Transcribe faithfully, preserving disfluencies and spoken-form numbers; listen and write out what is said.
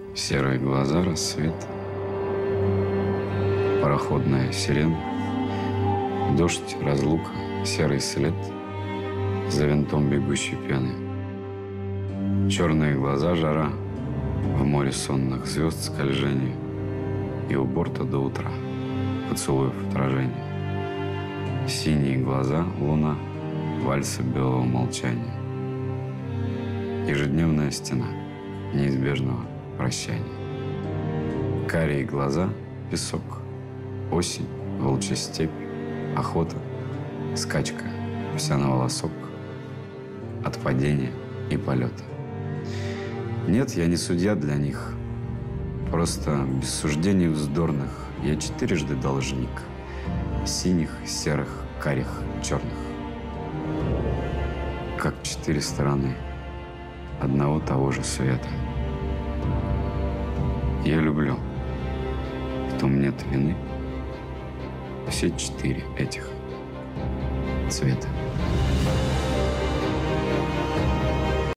Серые глаза, рассвет, пароходная сирена, дождь, разлука, серый след за винтом бегущей пены. Черные глаза, жара, в море сонных звезд скольжение, и у борта до утра поцелуев отражение. Синие глаза, луна, вальса белого молчания. Ежедневная стена неизбежного прощания. Карие глаза, песок, осень, волчья степь, охота, скачка, вся на волосок, от падения и полета. Нет, я не судья для них, просто без суждений вздорных я четырежды должник синих, серых, карих, черных. Как четыре стороны одного того же света. Я люблю, в том нет вины, все четыре этих цвета.